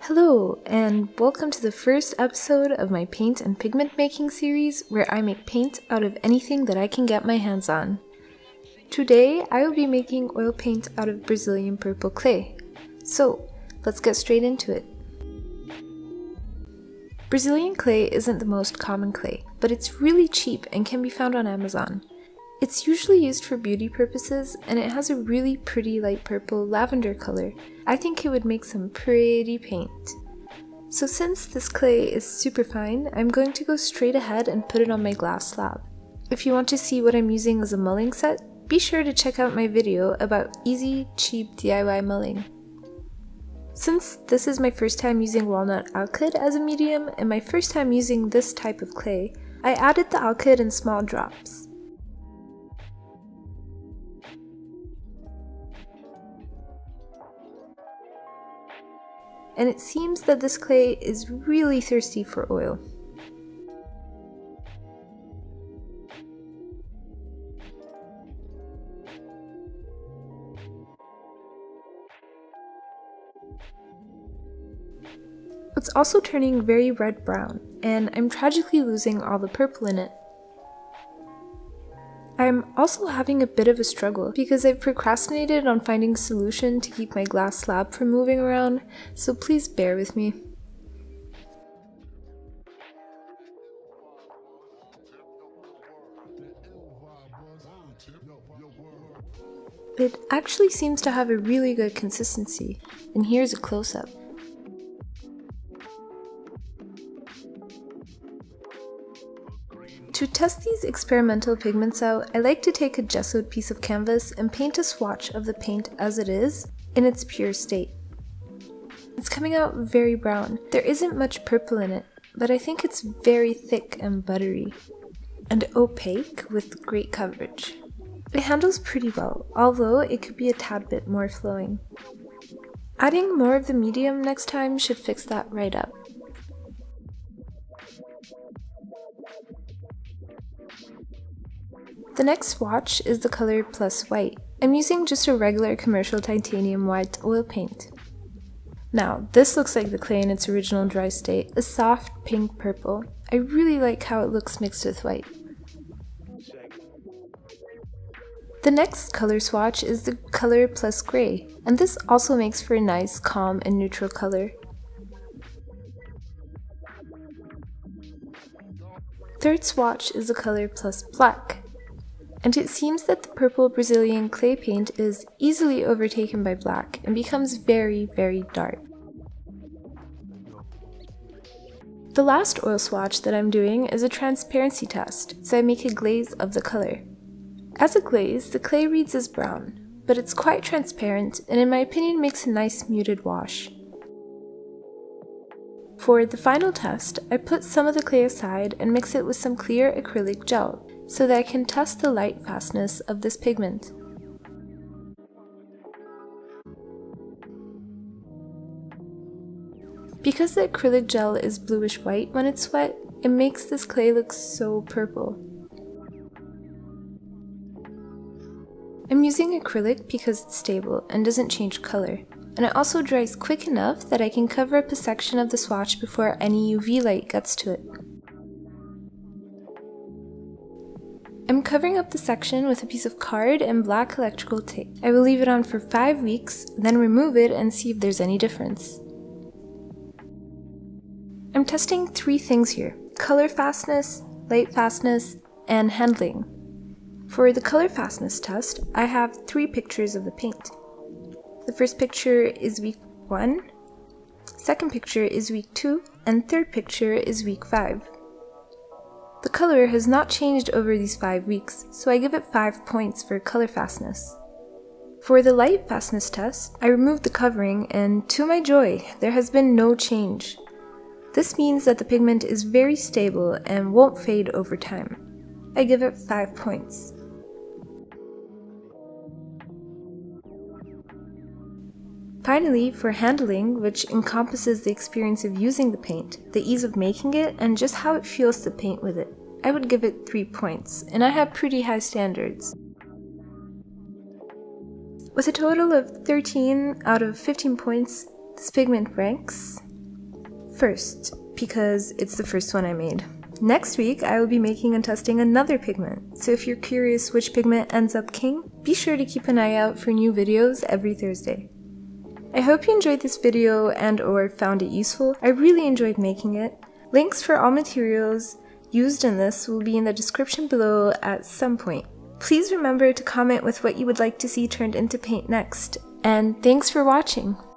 Hello, and welcome to the first episode of my paint and pigment making series where I make paint out of anything that I can get my hands on. Today, I will be making oil paint out of Brazilian purple clay. So, let's get straight into it. Brazilian clay isn't the most common clay, but it's really cheap and can be found on Amazon. It's usually used for beauty purposes, and it has a really pretty light purple lavender color. I think it would make some pretty paint. So since this clay is super fine, I'm going to go straight ahead and put it on my glass slab. If you want to see what I'm using as a mulling set, be sure to check out my video about easy, cheap DIY mulling. Since this is my first time using walnut alkyd as a medium and my first time using this type of clay, I added the alkyd in small drops. And it seems that this clay is really thirsty for oil. It's also turning very red-brown, and I'm tragically losing all the purple in it. I'm also having a bit of a struggle because I've procrastinated on finding a solution to keep my glass slab from moving around, so please bear with me. It actually seems to have a really good consistency, and here's a close-up. To test these experimental pigments out, I like to take a gessoed piece of canvas and paint a swatch of the paint as it is, in its pure state. It's coming out very brown. There isn't much purple in it, but I think it's very thick and buttery, and opaque with great coverage. It handles pretty well, although it could be a tad bit more flowing. Adding more of the medium next time should fix that right up. The next swatch is the color plus white. I'm using just a regular commercial titanium white oil paint. Now, this looks like the clay in its original dry state, a soft pink purple. I really like how it looks mixed with white. The next color swatch is the color plus gray, and this also makes for a nice, calm, and neutral color. Third swatch is the color plus black. And it seems that the purple Brazilian clay paint is easily overtaken by black and becomes very, very dark. The last oil swatch that I'm doing is a transparency test, so I make a glaze of the color. As a glaze, the clay reads as brown, but it's quite transparent and in my opinion makes a nice muted wash. For the final test, I put some of the clay aside and mix it with some clear acrylic gel, so that I can test the light fastness of this pigment. Because the acrylic gel is bluish white when it's wet, it makes this clay look so purple. I'm using acrylic because it's stable and doesn't change color, and it also dries quick enough that I can cover up a section of the swatch before any UV light gets to it. I'm covering up the section with a piece of card and black electrical tape. I will leave it on for 5 weeks, then remove it and see if there's any difference. I'm testing 3 things here: color fastness, light fastness, and handling. For the color fastness test, I have 3 pictures of the paint. The first picture is week 1, second picture is week 2, and third picture is week 5. The color has not changed over these 5 weeks, so I give it 5 points for color fastness. For the light fastness test, I removed the covering and to my joy, there has been no change. This means that the pigment is very stable and won't fade over time. I give it 5 points. Finally, for handling, which encompasses the experience of using the paint, the ease of making it, and just how it feels to paint with it, I would give it 3 points, and I have pretty high standards. With a total of 13 out of 15 points, this pigment ranks first because it's the first one I made. Next week, I will be making and testing another pigment, so if you're curious which pigment ends up king, be sure to keep an eye out for new videos every Thursday. I hope you enjoyed this video and/or found it useful. I really enjoyed making it. Links for all materials used in this will be in the description below at some point. Please remember to comment with what you would like to see turned into paint next, and thanks for watching!